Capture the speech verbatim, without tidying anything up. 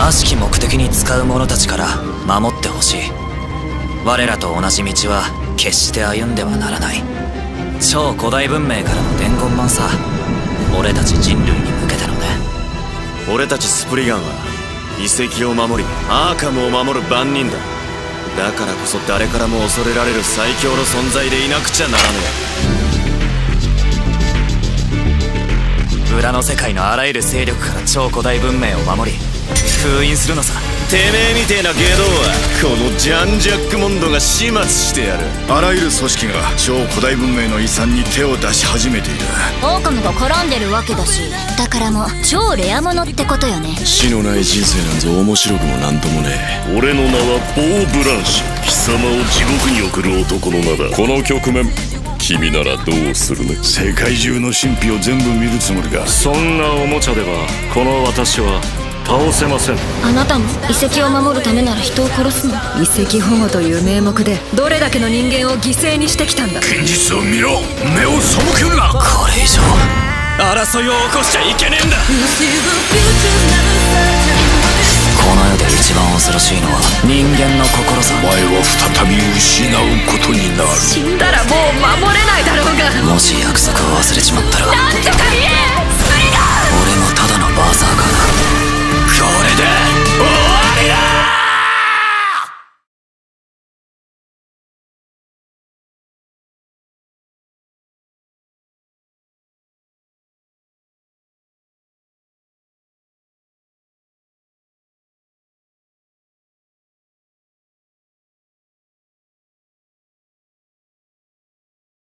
悪しき目的に使う者たちから守ってほしい。我らと同じ道は決して歩んではならない。超古代文明からの伝言板さ。俺たち人類に向けてのね。 俺たちスプリガンは遺跡を守りアーカムを守る番人だ。だからこそ誰からも恐れられる最強の存在でいなくちゃならねえ。裏の世界のあらゆる勢力から超古代文明を守り封印するのさ。 てめえみてえな外道はこのジャンジャックモンドが始末してやる。 あらゆる組織が超古代文明の遺産に手を出し始めている。 オオカムが絡んでるわけだし、だからもう超レアものってことよね。 死のない人生なんぞ面白くもなんともねえ。 俺の名はボー・ブランシュ。貴様を地獄に送る男の名だ。この局面君ならどうするね。 世界中の神秘を全部見るつもりか。 そんなおもちゃではこの私は倒せません。 あなたも遺跡を守るためなら人を殺すの？ 遺跡保護という名目でどれだけの人間を犠牲にしてきたんだ。 現実を見ろ、目を背けるな。 これ以上争いを起こしちゃいけねえんだ。この世で一番恐ろしいのは人間の心さ。 お前は再び失うことになる。 死んだらもう守れないだろうが。 もし約束を忘れちまったら